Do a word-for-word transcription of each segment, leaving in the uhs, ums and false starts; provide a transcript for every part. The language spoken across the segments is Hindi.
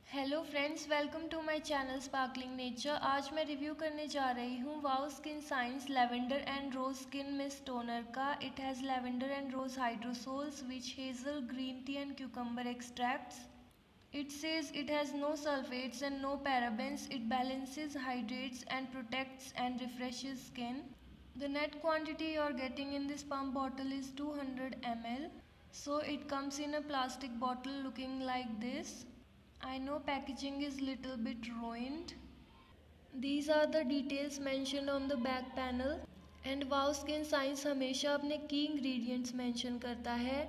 Hello friends, welcome to my channel sparkling nature. आज मैं रिव्यू करने जा रही हूँ वाओ Skin Science lavender and rose skin mist toner का। It has lavender and rose hydrosols witch hazel green tea and cucumber extracts. It says it has no sulfates and no parabens. It balances, hydrates and protects and refreshes skin. The net quantity you are getting in this pump bottle is two hundred milliliters. So it comes in a plastic bottle looking like this. I know packaging is little bit ruined. These are the details mentioned on the back panel. And वाओ स्किन साइंस हमेशा अपने की इंग्रेडिएंट्स मेंशन करता है।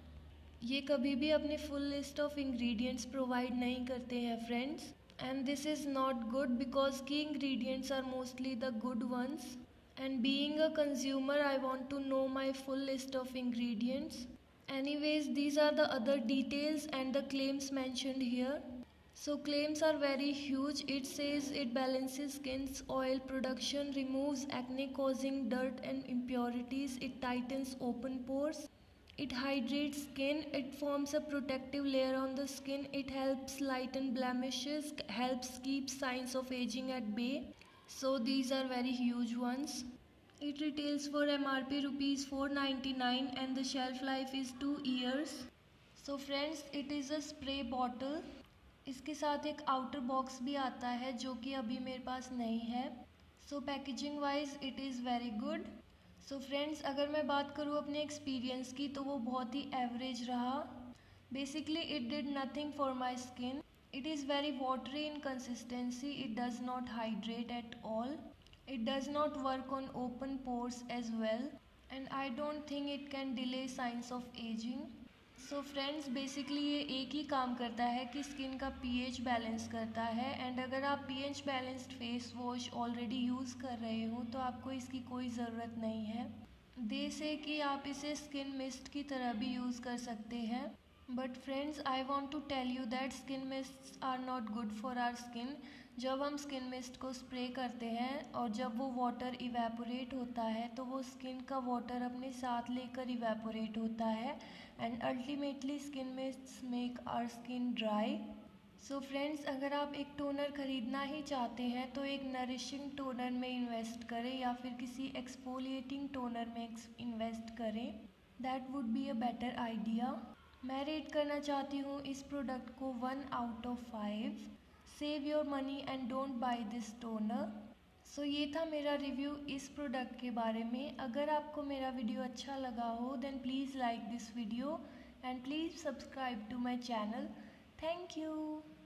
ये कभी भी अपनी full list of ingredients provide नहीं करते हैं friends, and this is not good because की ingredients are mostly the good ones. And being a consumer I want to know my full list of ingredients. Anyways, these are the other details and the claims mentioned here. So claims are very huge. It says it balances skin's oil production, removes acne causing dirt and impurities, it tightens open pores, it hydrates skin, it forms a protective layer on the skin, it helps lighten blemishes, helps keep signs of aging at bay. So these are very huge ones. It retails for M R P rupees four ninety-nine and the shelf life is two years. So friends, it is a spray bottle. इसके साथ एक आउटर बॉक्स भी आता है जो कि अभी मेरे पास नहीं है. So packaging wise it is very good. So friends, अगर मैं बात करूँ अपने एक्सपीरियंस की तो वो बहुत ही एवरेज रहा. Basically it did nothing for my skin. It is very watery in consistency. It does not hydrate at all. It does not work on open pores as well, and I don't think it can delay signs of aging. So friends, basically ये एक ही काम करता है कि स्किन का पीएच बैलेंस करता है. एंड अगर आप pH balanced face wash already use कर रहे हो तो आपको इसकी कोई ज़रूरत नहीं है. दे से कि आप इसे स्किन मिस्ट की तरह भी यूज़ कर सकते हैं. But friends, I want to tell you that skin mists are not good for our skin. जब हम स्किन मिस्ट को स्प्रे करते हैं और जब वो वाटर इवेपोरेट होता है तो वो स्किन का वाटर अपने साथ लेकर इवेपोरेट होता है, and ultimately skin mists make our skin dry. So friends, अगर आप एक टोनर ख़रीदना ही चाहते हैं तो एक नरिशिंग टोनर में इन्वेस्ट करें या फिर किसी एक्सफोलिएटिंग टोनर में इन्वेस्ट करें. That would be a better idea. मैं रेट करना चाहती हूँ इस प्रोडक्ट को one out of five. Save your money and don't buy this toner. So ये था मेरा रिव्यू इस प्रोडक्ट के बारे में. अगर आपको मेरा वीडियो अच्छा लगा हो then please like this video and please subscribe to my channel. Thank you.